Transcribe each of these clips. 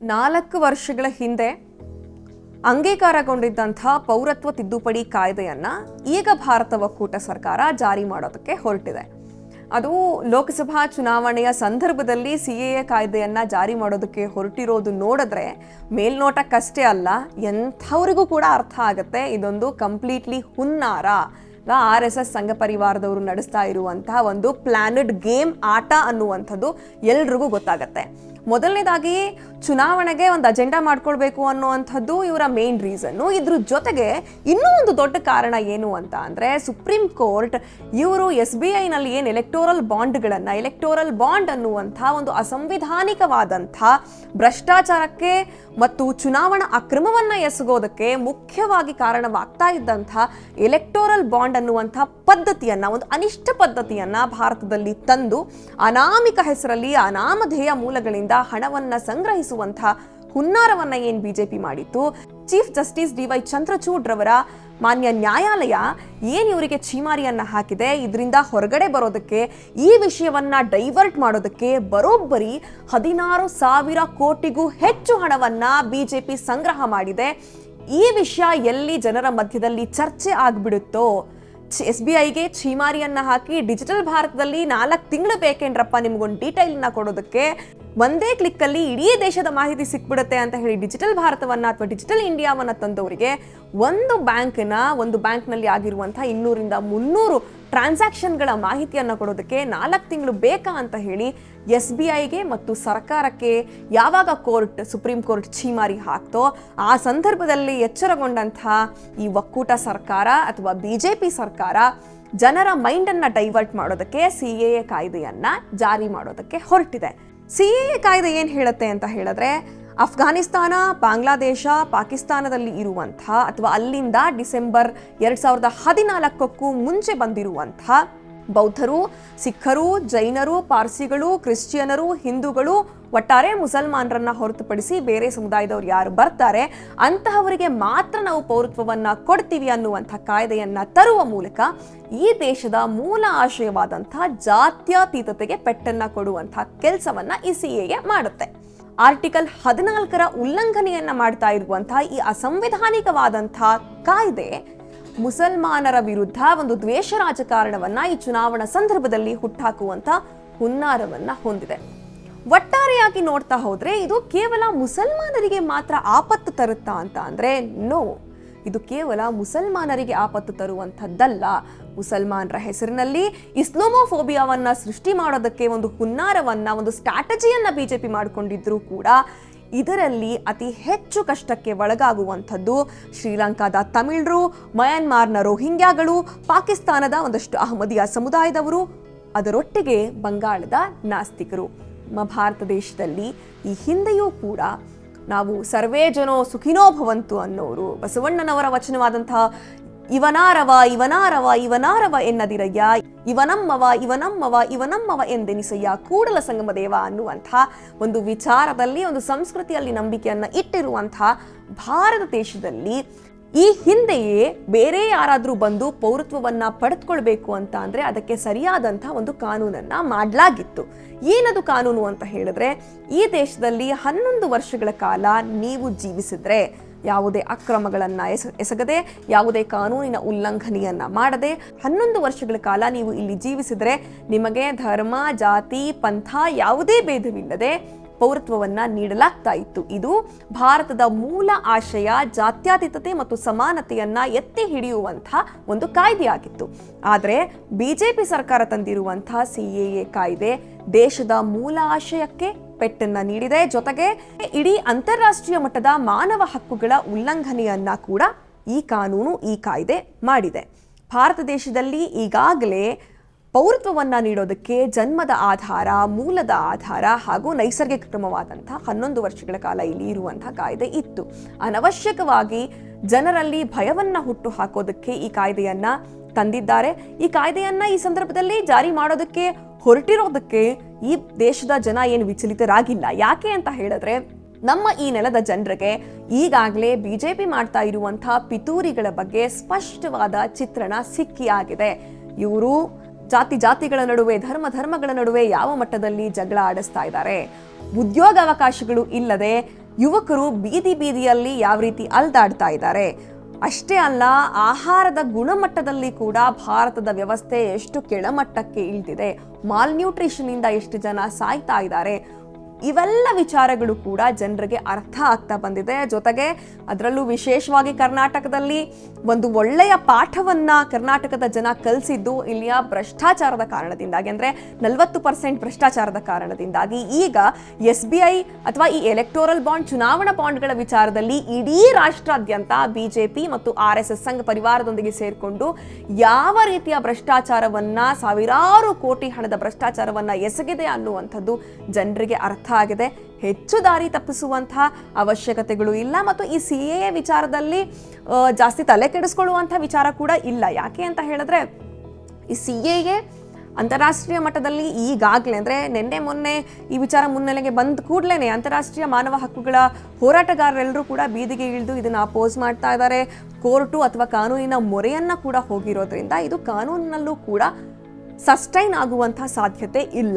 4 ವರ್ಷಗಳ ಹಿಂದೆ ಅಂಗೀಕಾರಗೊಂಡಿದ್ದಂಥ ಪೌರತ್ವ ತಿದ್ದುಪಡಿ ಕಾಯ್ದೆಯನ್ನ ಈಗ ಭಾರತ ಒಕ್ಕೂಟ ಸರ್ಕಾರ ಜಾರಿ ಮಾಡೋದಕ್ಕೆ ಹೊರಟಿದೆ. ಅದು ಲೋಕಸಭಾ ಚುನಾವಣೆಯ ಸಂದರ್ಭದಲ್ಲಿ ಸಿಎಎ ಕಾಯ್ದೆಯನ್ನ ಜಾರಿ ಮಾಡೋದಕ್ಕೆ ಹೊರಟಿರೋದು ನೋಡಿದ್ರೆ ಮೇಲ್ನೋಟಕ್ಕಷ್ಟೇ ಅಲ್ಲ, ಎಂಥವರಿಗೂ ಕೂಡ ಅರ್ಥ ಆಗುತ್ತೆ ಇದೊಂದು ಕಂಪ್ಲೀಟ್ಲಿ ಹುನ್ನಾರ. RSS ಸಂಘ ಪರಿವಾರದವರು ನಡೆಸ್ತಾ ಇರುವಂತಹ ಒಂದು ಪ್ಲಾನೆಡ್ ಗೇಮ್ ಆಟ ಅನ್ನುವಂಥದ್ದು ಎಲ್ರಿಗೂ ಗೊತ್ತಾಗತ್ತೆ. ಮೊದಲನೇದಾಗಿ ಚುನಾವಣೆಗೆ ಒಂದು ಅಜೆಂಡಾ ಮಾಡ್ಕೊಳ್ಬೇಕು ಅನ್ನುವಂಥದ್ದು ಇವರ ಮೇನ್ ರೀಸನ್ನು. ಇದ್ರ ಜೊತೆಗೆ ಇನ್ನೂ ಒಂದು ದೊಡ್ಡ ಕಾರಣ ಏನು ಅಂತ ಅಂದರೆ, ಸುಪ್ರೀಂ ಕೋರ್ಟ್ ಇವರು SBI ನಲ್ಲಿ ಏನು ಎಲೆಕ್ಟೋರಲ್ ಬಾಂಡ್ ಅನ್ನುವಂಥ ಒಂದು ಅಸಂವಿಧಾನಿಕವಾದಂಥ ಭ್ರಷ್ಟಾಚಾರಕ್ಕೆ ಮತ್ತು ಚುನಾವಣಾ ಅಕ್ರಮವನ್ನು ಎಸಗೋದಕ್ಕೆ ಮುಖ್ಯವಾಗಿ ಕಾರಣವಾಗ್ತಾ ಇದ್ದಂಥ ಎಲೆಕ್ಟೋರಲ್ ಬಾಂಡ್ ಅನ್ನುವಂಥ ಪದ್ಧತಿಯನ್ನ, ಒಂದು ಅನಿಷ್ಟ ಪದ್ಧತಿಯನ್ನ ಭಾರತದಲ್ಲಿ ತಂದು ಅನಾಮಿಕ ಹೆಸರಲ್ಲಿ ಅನಾಮಧೇಯ ಮೂಲಗಳಿಂದ ಹಣವನ್ನ ಸಂಗ್ರಹಿಸುವಂಥ ಹುನ್ನಾರವನ್ನ ಏನ್ ಬಿಜೆಪಿ ಮಾಡಿತ್ತು, ಚೀಫ್ ಜಸ್ಟಿಸ್ DY ಚಂದ್ರಚೂಡ್ ರವರ ಮಾನ್ಯ ನ್ಯಾಯಾಲಯ ಏನ್ ಇವರಿಗೆ ಛೀಮಾರಿಯನ್ನ ಹಾಕಿದೆ, ಇದರಿಂದ ಹೊರಗಡೆ ಬರೋದಕ್ಕೆ, ಈ ವಿಷಯವನ್ನ ಡೈವರ್ಟ್ ಮಾಡೋದಕ್ಕೆ ಬರೋಬ್ಬರಿ 16,000 ಕೋಟಿಗೂ ಹೆಚ್ಚು ಹಣವನ್ನ ಬಿಜೆಪಿ ಸಂಗ್ರಹ ಮಾಡಿದೆ. ಈ ವಿಷಯ ಎಲ್ಲಿ ಜನರ ಮಧ್ಯದಲ್ಲಿ ಚರ್ಚೆ ಆಗ್ಬಿಡುತ್ತೋ, SBIಗೆ ಛೀಮಾರಿಯನ್ನ ಹಾಕಿ ಡಿಜಿಟಲ್ ಭಾರತದಲ್ಲಿ 4 ತಿಂಗಳು ಬೇಕೇನ್ರಪ್ಪ ನಿಮ್ಗೊಂದು ಡೀಟೈಲ್ನ ಕೊಡೋದಕ್ಕೆ, ಒಂದೇ ಕ್ಲಿಕ್ಕಲ್ಲಿ ಇಡೀ ದೇಶದ ಮಾಹಿತಿ ಸಿಕ್ಬಿಡುತ್ತೆ ಅಂತ ಹೇಳಿ ಡಿಜಿಟಲ್ ಭಾರತವನ್ನ ಅಥವಾ ಡಿಜಿಟಲ್ ಇಂಡಿಯಾವನ್ನ ತಂದವರಿಗೆ ಒಂದು ಬ್ಯಾಂಕ್ನಲ್ಲಿ ಆಗಿರುವಂಥ 200 ರಿಂದ 300 ಟ್ರಾನ್ಸಾಕ್ಷನ್ಗಳ ಮಾಹಿತಿಯನ್ನು ಕೊಡೋದಕ್ಕೆ 4 ತಿಂಗಳು ಬೇಕಾ ಅಂತ ಹೇಳಿ SBIಗೆ ಮತ್ತು ಸರ್ಕಾರಕ್ಕೆ ಯಾವಾಗ ಸುಪ್ರೀಂ ಕೋರ್ಟ್ ಛೀಮಾರಿ ಹಾಕ್ತೋ ಆ ಸಂದರ್ಭದಲ್ಲಿ ಎಚ್ಚರಗೊಂಡಂಥ ಈ ಒಕ್ಕೂಟ ಸರ್ಕಾರ ಅಥವಾ ಬಿಜೆಪಿ ಸರ್ಕಾರ ಜನರ ಮೈಂಡನ್ನು ಡೈವರ್ಟ್ ಮಾಡೋದಕ್ಕೆ CAA ಕಾಯ್ದೆಯನ್ನ ಜಾರಿ ಮಾಡೋದಕ್ಕೆ ಹೊರಟಿದೆ. CAA ಕಾಯ್ದೆ ಏನು ಹೇಳುತ್ತೆ ಅಂತ ಹೇಳಿದ್ರೆ, ಅಫ್ಘಾನಿಸ್ತಾನ, ಬಾಂಗ್ಲಾದೇಶ, ಪಾಕಿಸ್ತಾನದಲ್ಲಿ ಇರುವಂಥ ಅಥವಾ ಅಲ್ಲಿಂದ ಡಿಸೆಂಬರ್ 2014ಕ್ಕೂ ಮುಂಚೆ ಬಂದಿರುವಂಥ ಬೌದ್ಧರು, ಸಿಖ್ಖರು, ಜೈನರು, ಪಾರ್ಸಿಗಳು, ಕ್ರಿಶ್ಚಿಯನರು, ಹಿಂದೂಗಳು, ಒಟ್ಟಾರೆ ಮುಸಲ್ಮಾನರನ್ನ ಹೊರತುಪಡಿಸಿ ಬೇರೆ ಸಮುದಾಯದವರು ಯಾರು ಬರ್ತಾರೆ ಅಂತಹವರಿಗೆ ಮಾತ್ರ ನಾವು ಪೌರತ್ವವನ್ನ ಕೊಡ್ತೀವಿ ಅನ್ನುವಂಥ ಕಾಯ್ದೆಯನ್ನ ತರುವ ಮೂಲಕ ಈ ದೇಶದ ಮೂಲ ಆಶಯವಾದಂಥ ಜಾತ್ಯತೀತತೆಗೆ ಪೆಟ್ಟನ್ನ ಕೊಡುವಂಥ ಕೆಲಸವನ್ನ ಈ CAA ಮಾಡುತ್ತೆ. ಆರ್ಟಿಕಲ್ 14ರ ಉಲ್ಲಂಘನೆಯನ್ನ ಮಾಡ್ತಾ ಇರುವಂತಹ ಈ ಅಸಂವಿಧಾನಿಕವಾದಂಥ ಕಾಯ್ದೆ ಮುಸಲ್ಮಾನರ ವಿರುದ್ಧ ಒಂದು ದ್ವೇಷ ರಾಜಕಾರಣವನ್ನ ಈ ಚುನಾವಣಾ ಸಂದರ್ಭದಲ್ಲಿ ಹುಟ್ಟಾಕುವಂತ ಹುನ್ನಾರವನ್ನ ಹೊಂದಿದೆ. ಒಟ್ಟಾರೆಯಾಗಿ ನೋಡ್ತಾ ಹೋದ್ರೆ ಇದು ಕೇವಲ ಮುಸಲ್ಮಾನರಿಗೆ ಮಾತ್ರ ಆಪತ್ತು ತರುತ್ತಾ ಅಂತ ಅಂದ್ರೆ ನೋ, ಇದು ಕೇವಲ ಮುಸಲ್ಮಾನರಿಗೆ ಆಪತ್ತು ತರುವಂಥದ್ದಲ್ಲ. ಮುಸಲ್ಮಾನರ ಹೆಸರಿನಲ್ಲಿ ಇಸ್ಲಾಮೋಫೋಬಿಯಾವನ್ನ ಸೃಷ್ಟಿ ಮಾಡೋದಕ್ಕೆ ಒಂದು ಹುನ್ನಾರವನ್ನ, ಒಂದು ಸ್ಟ್ರಾಟಜಿಯನ್ನ ಬಿಜೆಪಿ ಮಾಡಿಕೊಂಡಿದ್ರು ಕೂಡ ಇದರಲ್ಲಿ ಅತಿ ಹೆಚ್ಚು ಕಷ್ಟಕ್ಕೆ ಒಳಗಾಗುವಂಥದ್ದು ಶ್ರೀಲಂಕಾದ ತಮಿಳರು, ಮಯನ್ಮಾರ್ನ ರೋಹಿಂಗ್ಯಾಗಳು, ಪಾಕಿಸ್ತಾನದ ಒಂದಷ್ಟು ಅಹಮದಿಯಾ ಸಮುದಾಯದವರು, ಅದರೊಟ್ಟಿಗೆ ಬಂಗಾಳದ ನಾಸ್ತಿಕರು. ನಮ್ಮ ಭಾರತ ದೇಶದಲ್ಲಿ ಈ ಹಿಂದೆಯೂ ಕೂಡ ನಾವು ಸರ್ವೇ ಜನೋ ಸುಖಿನೋ ಭವಂತು ಅನ್ನೋರು, ಬಸವಣ್ಣನವರ ವಚನವಾದಂತಹ ಇವನಾರವ ಎನ್ನದಿರಯ್ಯ, ಇವನಮ್ಮವ ಎಂದೆನಿಸಯ್ಯ ಕೂಡಲ ಸಂಗಮ ದೇವ ಅನ್ನುವಂಥ ಒಂದು ವಿಚಾರದಲ್ಲಿ, ಒಂದು ಸಂಸ್ಕೃತಿಯಲ್ಲಿ ನಂಬಿಕೆಯನ್ನ ಇಟ್ಟಿರುವಂಥ ಭಾರತ ದೇಶದಲ್ಲಿ ಈ ಹಿಂದೆಯೇ ಬೇರೆ ಯಾರಾದರೂ ಬಂದು ಪೌರತ್ವವನ್ನ ಪಡೆದುಕೊಳ್ಬೇಕು ಅಂತ ಅಂದ್ರೆ ಅದಕ್ಕೆ ಸರಿಯಾದಂಥ ಒಂದು ಕಾನೂನನ್ನ ಮಾಡಲಾಗಿತ್ತು. ಏನದು ಕಾನೂನು ಅಂತ ಹೇಳಿದ್ರೆ, ಈ ದೇಶದಲ್ಲಿ 11 ವರ್ಷಗಳ ಕಾಲ ನೀವು ಜೀವಿಸಿದ್ರೆ, ಯಾವುದೇ ಅಕ್ರಮಗಳನ್ನು ಎಸಗದೆ, ಯಾವುದೇ ಕಾನೂನಿನ ಉಲ್ಲಂಘನೆಯನ್ನ ಮಾಡದೆ 11 ವರ್ಷಗಳ ಕಾಲ ನೀವು ಇಲ್ಲಿ ಜೀವಿಸಿದ್ರೆ ನಿಮಗೆ ಧರ್ಮ, ಜಾತಿ, ಪಂಥ ಯಾವುದೇ ಭೇದವಿಲ್ಲದೆ ಪೌರತ್ವವನ್ನ ನೀಡಲಾಗ್ತಾ ಇತ್ತು. ಇದು ಭಾರತದ ಮೂಲ ಆಶಯ ಜಾತ್ಯತೀತತೆ ಮತ್ತು ಸಮಾನತೆಯನ್ನ ಎತ್ತಿ ಹಿಡಿಯುವಂಥ ಒಂದು ಕಾಯ್ದೆಯಾಗಿತ್ತು. ಆದರೆ ಬಿಜೆಪಿ ಸರ್ಕಾರ ತಂದಿರುವಂತಹ CAA ಕಾಯ್ದೆ ದೇಶದ ಮೂಲ ಆಶಯಕ್ಕೆ ಪೆಟ್ಟನ್ನ ನೀಡಿದೆ. ಜೊತೆಗೆ ಇಡೀ ಅಂತಾರಾಷ್ಟ್ರೀಯ ಮಟ್ಟದ ಮಾನವ ಹಕ್ಕುಗಳ ಉಲ್ಲಂಘನೆಯನ್ನ ಕೂಡ ಈ ಕಾನೂನು, ಈ ಕಾಯ್ದೆ ಮಾಡಿದೆ. ಭಾರತ ದೇಶದಲ್ಲಿ ಈಗಾಗಲೇ ಪೌರತ್ವವನ್ನ ನೀಡೋದಕ್ಕೆ ಜನ್ಮದ ಆಧಾರ, ಮೂಲದ ಆಧಾರ ಹಾಗೂ ನೈಸರ್ಗಿಕ ಕ್ರಮವಾದಂಥ 11 ವರ್ಷಗಳ ಕಾಲ ಇಲ್ಲಿ ಇರುವಂತಹ ಕಾಯ್ದೆ ಇತ್ತು. ಅನವಶ್ಯಕವಾಗಿ ಜನರಲ್ಲಿ ಭಯವನ್ನ ಹುಟ್ಟು ಹಾಕೋದಕ್ಕೆ ಈ ಕಾಯ್ದೆಯನ್ನ ತಂದಿದ್ದಾರೆ. ಈ ಕಾಯ್ದೆಯನ್ನ ಈ ಸಂದರ್ಭದಲ್ಲಿ ಜಾರಿ ಮಾಡೋದಕ್ಕೆ ಹೊರಟಿರೋದಕ್ಕೆ ಈ ದೇಶದ ಜನ ಏನು ವಿಚಲಿತರಾಗಿಲ್ಲ. ಯಾಕೆ ಅಂತ ಹೇಳಿದ್ರೆ, ನಮ್ಮ ಈ ನೆಲದ ಜನರಿಗೆ ಈಗಾಗಲೇ ಬಿಜೆಪಿ ಮಾಡ್ತಾ ಇರುವಂತಹ ಪಿತೂರಿಗಳ ಬಗ್ಗೆ ಸ್ಪಷ್ಟವಾದ ಚಿತ್ರಣ ಸಿಕ್ಕಿಯಾಗಿದೆ. ಇವರು ಜಾತಿಗಳ ನಡುವೆ, ಧರ್ಮಗಳ ನಡುವೆ ಯಾವ ಮಟ್ಟದಲ್ಲಿ ಜಗಳ ಆಡಿಸ್ತಾ ಇದ್ದಾರೆ, ಉದ್ಯೋಗಾವಕಾಶಗಳು ಇಲ್ಲದೆ ಯುವಕರು ಬೀದಿ ಬೀದಿಯಲ್ಲಿ ಯಾವ ರೀತಿ ಅಲ್ದಾಡ್ತಾ ಇದ್ದಾರೆ. ಅಷ್ಟೇ ಅಲ್ಲ, ಆಹಾರದ ಗುಣಮಟ್ಟದಲ್ಲಿ ಕೂಡ ಭಾರತದ ವ್ಯವಸ್ಥೆ ಎಷ್ಟು ಕೆಳಮಟ್ಟಕ್ಕೆ ಇಳಿದಿದೆ, ಮಾಲ್ನ್ಯೂಟ್ರಿಷನ್ ಇಂದ ಎಷ್ಟು ಜನ ಸಾಯ್ತಾ ಇದ್ದಾರೆ, ಇವೆಲ್ಲ ವಿಚಾರಗಳು ಕೂಡ ಜನರಿಗೆ ಅರ್ಥ ಆಗ್ತಾ ಬಂದಿದೆ. ಜೊತೆಗೆ ಅದರಲ್ಲೂ ವಿಶೇಷವಾಗಿ ಕರ್ನಾಟಕದಲ್ಲಿ ಒಂದು ಒಳ್ಳೆಯ ಪಾಠವನ್ನ ಕರ್ನಾಟಕದ ಜನ ಕಲಿಸಿದ್ದು ಇಲ್ಲಿಯ ಭ್ರಷ್ಟಾಚಾರದ ಕಾರಣದಿಂದಾಗಿ, ಅಂದರೆ 40% ಭ್ರಷ್ಟಾಚಾರದ ಕಾರಣದಿಂದಾಗಿ ಈಗ SBI ಅಥವಾ ಈ ಎಲೆಕ್ಟೋರಲ್ ಬಾಂಡ್, ಚುನಾವಣಾ ಬಾಂಡ್ಗಳ ವಿಚಾರದಲ್ಲಿ ಇಡೀ ರಾಷ್ಟ್ರಾದ್ಯಂತ ಬಿಜೆಪಿ ಮತ್ತು RSS ಸಂಘ ಪರಿವಾರದೊಂದಿಗೆ ಸೇರಿಕೊಂಡು ಯಾವ ರೀತಿಯ ಭ್ರಷ್ಟಾಚಾರವನ್ನ, ಸಾವಿರಾರು ಕೋಟಿ ಹಣದ ಭ್ರಷ್ಟಾಚಾರವನ್ನ ಎಸಗಿದೆ ಅನ್ನುವಂಥದ್ದು ಜನರಿಗೆ ಅರ್ಥ ಆಗಿದೆ. ಹೆಚ್ಚು ದಾರಿ ತಪ್ಪಿಸುವಂತಹ ಅವಶ್ಯಕತೆಗಳು ಇಲ್ಲ ಮತ್ತು ಈ CAA ವಿಚಾರದಲ್ಲಿ ಜಾಸ್ತಿ ತಲೆ ಕೆಡಿಸ್ಕೊಳ್ಳುವಂಥ ವಿಚಾರ ಕೂಡ ಇಲ್ಲ. ಯಾಕೆ ಅಂತ ಹೇಳಿದ್ರೆ ಈ CAA ಅಂತಾರಾಷ್ಟ್ರೀಯ ಮಟ್ಟದಲ್ಲಿ ಈಗಾಗಲೇ, ಅಂದರೆ ನಿನ್ನೆ ಮೊನ್ನೆ ಈ ವಿಚಾರ ಮುನ್ನೆಲೆಗೆ ಬಂದ ಕೂಡಲೇ ಅಂತಾರಾಷ್ಟ್ರೀಯ ಮಾನವ ಹಕ್ಕುಗಳ ಹೋರಾಟಗಾರರೆಲ್ಲರೂ ಕೂಡ ಬೀದಿಗೆ ಇಳಿದು ಇದನ್ನು ಅಪೋಸ್ ಮಾಡ್ತಾ ಇದ್ದಾರೆ. ಕೋರ್ಟು ಅಥವಾ ಕಾನೂನಿನ ಮೊರೆಯನ್ನು ಕೂಡ ಹೋಗಿರೋದ್ರಿಂದ ಇದು ಕಾನೂನಿನಲ್ಲೂ ಕೂಡ ಸಸ್ಟೈನ್ ಆಗುವಂಥ ಸಾಧ್ಯತೆ ಇಲ್ಲ.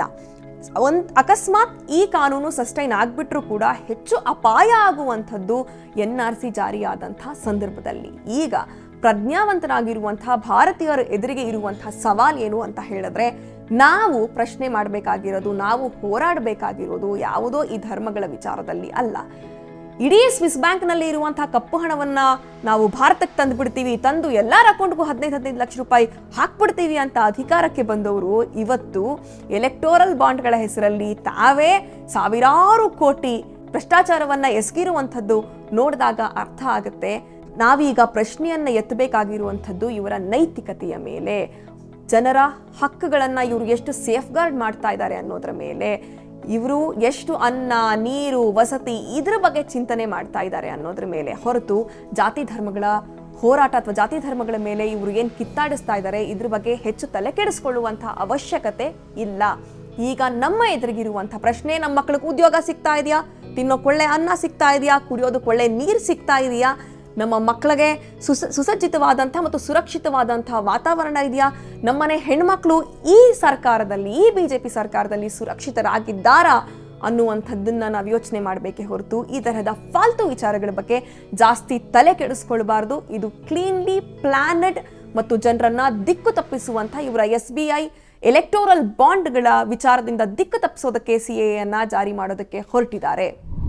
ಅಕಸ್ಮಾತ್ ಈ ಕಾನೂನು ಸಸ್ಟೈನ್ ಆಗಿಬಿಟ್ರೂ ಕೂಡ ಹೆಚ್ಚು ಅಪಾಯ ಆಗುವಂಥದ್ದು NRC ಜಾರಿಯಾದಂತಹ ಸಂದರ್ಭದಲ್ಲಿ. ಈಗ ಪ್ರಜ್ಞಾವಂತರಾಗಿರುವಂತಹ ಭಾರತೀಯರ ಎದುರಿಗೆ ಇರುವಂತಹ ಸವಾಲ್ ಏನು ಅಂತ ಹೇಳಿದ್ರೆ, ನಾವು ಪ್ರಶ್ನೆ ಮಾಡಬೇಕಾಗಿರೋದು, ನಾವು ಹೋರಾಡಬೇಕಾಗಿರೋದು ಯಾವುದೋ ಈ ಧರ್ಮಗಳ ವಿಚಾರದಲ್ಲಿ ಅಲ್ಲ. ಇಡೀ ಸ್ವಿಸ್ ಬ್ಯಾಂಕ್ನಲ್ಲಿ ಇರುವಂತಹ ಕಪ್ಪು ಹಣವನ್ನ ನಾವು ಭಾರತಕ್ಕೆ ತಂದು ಬಿಡ್ತೀವಿ, ತಂದು ಎಲ್ಲರ ಅಕೌಂಟ್ಗೂ 15 ಲಕ್ಷ ರೂಪಾಯಿ ಹಾಕ್ಬಿಡ್ತೀವಿ ಅಂತ ಅಧಿಕಾರಕ್ಕೆ ಬಂದವರು ಇವತ್ತು ಎಲೆಕ್ಟೋರಲ್ ಬಾಂಡ್ಗಳ ಹೆಸರಲ್ಲಿ ತಾವೇ ಸಾವಿರಾರು ಕೋಟಿ ಭ್ರಷ್ಟಾಚಾರವನ್ನ ಎಸಗಿರುವಂಥದ್ದು ನೋಡಿದಾಗ ಅರ್ಥ ಆಗುತ್ತೆ. ನಾವೀಗ ಪ್ರಶ್ನೆಯನ್ನ ಎತ್ತಬೇಕಾಗಿರುವಂಥದ್ದು ಇವರ ನೈತಿಕತೆಯ ಮೇಲೆ, ಜನರ ಹಕ್ಕುಗಳನ್ನ ಇವರು ಎಷ್ಟು ಸೇಫ್ ಗಾರ್ಡ್ ಮಾಡ್ತಾ ಇದ್ದಾರೆ ಅನ್ನೋದ್ರ ಮೇಲೆ, ಇವರು ಎಷ್ಟು ಅನ್ನ, ನೀರು, ವಸತಿ ಇದ್ರ ಬಗ್ಗೆ ಚಿಂತನೆ ಮಾಡ್ತಾ ಇದ್ದಾರೆ ಅನ್ನೋದ್ರ ಮೇಲೆ ಹೊರತು ಜಾತಿ ಧರ್ಮಗಳ ಹೋರಾಟ ಅಥವಾ ಜಾತಿ ಧರ್ಮಗಳ ಮೇಲೆ ಇವರು ಏನು ಕಿತ್ತಾಡಿಸ್ತಾ ಇದ್ದಾರೆ ಇದ್ರ ಬಗ್ಗೆ ಹೆಚ್ಚು ತಲೆ ಕೆಡಿಸ್ಕೊಳ್ಳುವಂಥ ಅವಶ್ಯಕತೆ ಇಲ್ಲ. ಈಗ ನಮ್ಮ ಎದುರಿಗಿರುವಂಥ ಪ್ರಶ್ನೆ, ನಮ್ಮ ಮಕ್ಕಳಿಗೆ ಉದ್ಯೋಗ ಸಿಗ್ತಾ ಇದೆಯಾ, ತಿನ್ನೋಕೆ ಒಳ್ಳೆ ಅನ್ನ ಸಿಗ್ತಾ ಇದೆಯಾ, ಕುಡಿಯೋದಕ್ಕೆ ಒಳ್ಳೆ ನೀರು ಸಿಗ್ತಾ ಇದೆಯಾ, ನಮ್ಮ ಮಕ್ಕಳಿಗೆ ಸುಸಜ್ಜಿತವಾದಂಥ ಮತ್ತು ಸುರಕ್ಷಿತವಾದಂಥ ವಾತಾವರಣ ಇದೆಯಾ, ನಮ್ಮನೆ ಹೆಣ್ಮಕ್ಳು ಈ ಸರ್ಕಾರದಲ್ಲಿ, ಈ BJP ಸರ್ಕಾರದಲ್ಲಿ ಸುರಕ್ಷಿತರಾಗಿದ್ದಾರಾ ಅನ್ನುವಂಥದ್ದನ್ನ ನಾವು ಯೋಚನೆ ಮಾಡಬೇಕೇ ಹೊರತು ಈ ತರಹದ ಫಾಲ್ತು ವಿಚಾರಗಳ ಬಗ್ಗೆ ಜಾಸ್ತಿ ತಲೆ ಕೆಡಿಸ್ಕೊಳ್ಬಾರ್ದು. ಇದು ಕ್ಲೀನ್ಲಿ ಪ್ಲಾನೆಡ್ ಮತ್ತು ಜನರನ್ನ ದಿಕ್ಕು ತಪ್ಪಿಸುವಂಥ ಇವರ SBI ಎಲೆಕ್ಟೋರಲ್ ಬಾಂಡ್ಗಳ ವಿಚಾರದಿಂದ ದಿಕ್ಕು ತಪ್ಪಿಸೋದಕ್ಕೆ CAA ಜಾರಿ ಮಾಡೋದಕ್ಕೆ ಹೊರಟಿದ್ದಾರೆ.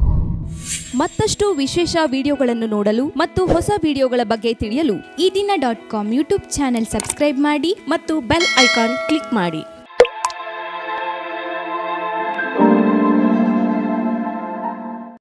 ಮತ್ತಷ್ಟು ವಿಶೇಷ ವಿಡಿಯೋಗಳನ್ನು ನೋಡಲು ಮತ್ತು ಹೊಸ ವಿಡಿಯೋಗಳ ಬಗ್ಗೆ ತಿಳಿಯಲು eDina.com ಯೂಟ್ಯೂಬ್ ಚಾನೆಲ್ ಸಬ್ಸ್ಕ್ರೈಬ್ ಮಾಡಿ ಮತ್ತು ಬೆಲ್ ಐಕಾನ್ ಕ್ಲಿಕ್ ಮಾಡಿ.